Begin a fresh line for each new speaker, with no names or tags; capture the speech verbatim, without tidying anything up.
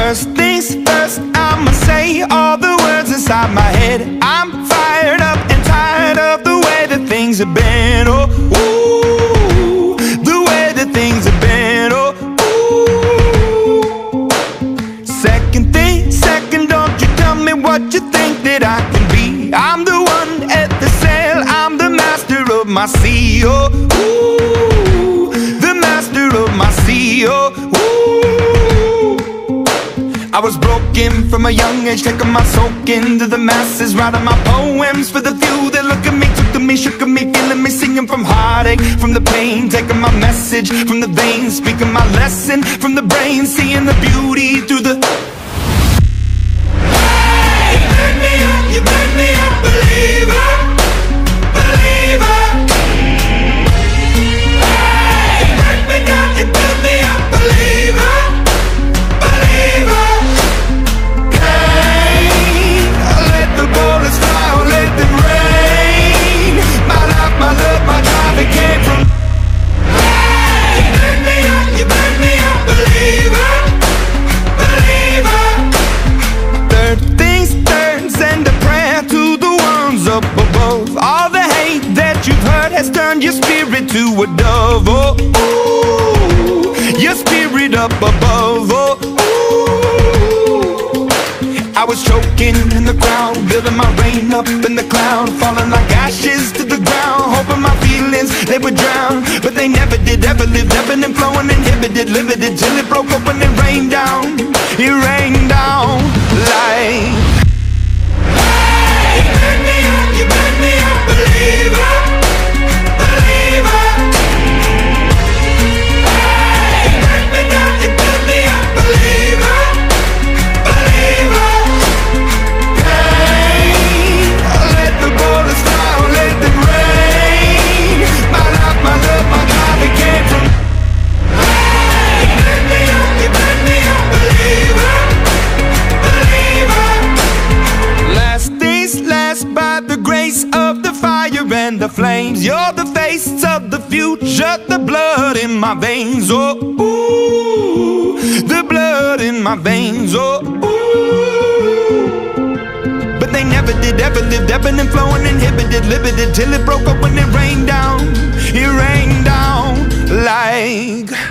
First things first, I'ma say all the words inside my head. I'm fired up and tired of the way that things have been. Oh, ooh, the way that things have been. Oh, ooh. Second thing, second, don't you tell me what you think that I can be. I'm the one at the sail, I'm the master of my sea. Oh, ooh, the master of my sea. Oh, ooh. I was broken from a young age, taking my soak into the masses, writing my poems for the few that look at me, took to me, shook at me, feeling me, singing from heartache, from the pain, taking my message from the veins, speaking my lesson from the brain, seeing the beauty through the. Hey, you burn me up, you burn me up, believer, believer. Hey, you burn me down, you burn me up, believer. My love, my drive, it came from. Hey, you burn me up, you burn me up, believer, believer. Third things third, send a prayer to the ones up above. All the hate that you've heard has turned your spirit to a dove. Oh, ooh, your spirit up above. Oh, ooh. I was choking in the crowd, building my rain up in the cloud, falling like ashes to the ground, hoping my feelings, they would drown. But they never did, ever lived, ebbing and flowing, inhibited, limited, till it broke open and rained down. It rained down like. Hey, you burn me up, you burn me up, believer, believer. Hey, you burn me down, you burn me up, believer, believer. And the flames, you're the face of the future, the blood in my veins. Oh, ooh, the blood in my veins. Oh, ooh. But they never did, ever lived, ebbing and flowing, inhibited, limited, till it broke up when it rained down. It rained down like.